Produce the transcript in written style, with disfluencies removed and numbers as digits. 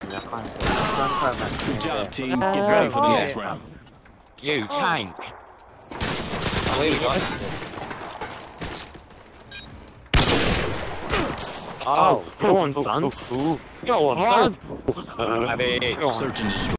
약간 그런 사람 Good job, 같은데. team. Get ready for the next round. You tank. Oh, here we go. Oh, go on, son. Go on, son. Search and destroy.